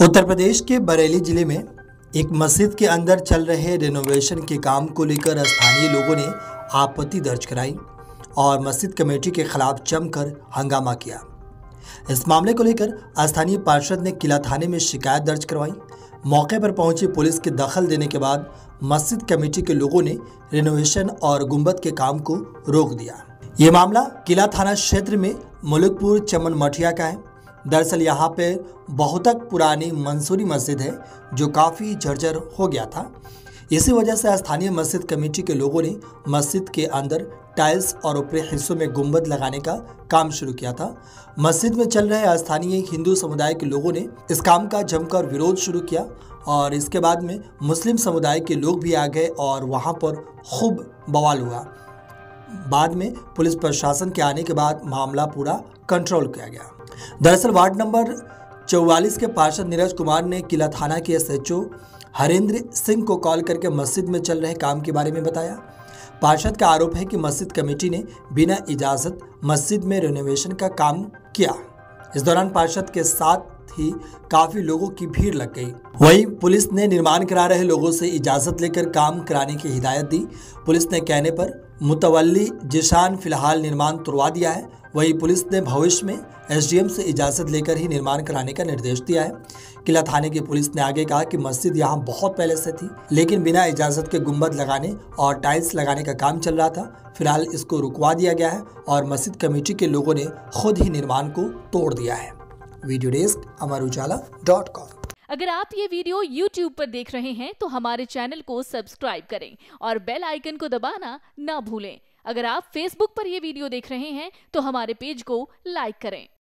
उत्तर प्रदेश के बरेली जिले में एक मस्जिद के अंदर चल रहे रेनोवेशन के काम को लेकर स्थानीय लोगों ने आपत्ति दर्ज कराई और मस्जिद कमेटी के खिलाफ जमकर हंगामा किया। इस मामले को लेकर स्थानीय पार्षद ने किला थाने में शिकायत दर्ज करवाई। मौके पर पहुंची पुलिस के दखल देने के बाद मस्जिद कमेटी के लोगों ने रेनोवेशन और गुंबद के काम को रोक दिया। ये मामला किला थाना क्षेत्र में मुलुकपुर चमन मठिया का है। दरअसल यहाँ पे बहुतक पुरानी मंसूरी मस्जिद है जो काफ़ी जर्जर हो गया था। इसी वजह से स्थानीय मस्जिद कमेटी के लोगों ने मस्जिद के अंदर टाइल्स और ऊपरी हिस्सों में गुंबद लगाने का काम शुरू किया था। मस्जिद में चल रहे स्थानीय हिंदू समुदाय के लोगों ने इस काम का जमकर विरोध शुरू किया और इसके बाद में मुस्लिम समुदाय के लोग भी आ गए और वहाँ पर खूब बवाल हुआ। बाद में पुलिस प्रशासन के आने के बाद मामला पूरा कंट्रोल किया गया। दरअसल वार्ड नंबर 44 के पार्षद नीरज कुमार ने किला थाना के एसएचओ हरेंद्र सिंह को कॉल करके मस्जिद में चल रहे काम के बारे में बताया। पार्षद का आरोप है कि मस्जिद कमेटी ने बिना इजाजत मस्जिद में रेनोवेशन का काम किया। इस दौरान पार्षद के साथ ही काफी लोगों की भीड़ लग गई। वहीं पुलिस ने निर्माण करा रहे लोगों से इजाजत लेकर काम कराने की हिदायत दी। पुलिस ने कहने पर मुतवल्ली जिशान फिलहाल निर्माण तुड़वा दिया है। वहीं पुलिस ने भविष्य में एसडीएम से इजाजत लेकर ही निर्माण कराने का निर्देश दिया है। किला थाने की पुलिस ने आगे कहा कि मस्जिद यहां बहुत पहले से थी, लेकिन बिना इजाजत के गुंबद लगाने और टाइल्स लगाने का काम चल रहा था। फिलहाल इसको रुकवा दिया गया है और मस्जिद कमेटी के लोगों ने खुद ही निर्माण को तोड़ दिया है। वीडियो डेस्क अमरुजाला.com। अगर आप ये वीडियो YouTube पर देख रहे हैं तो हमारे चैनल को सब्सक्राइब करें और बेल आइकन को दबाना ना भूलें। अगर आप Facebook पर ये वीडियो देख रहे हैं तो हमारे पेज को लाइक करें।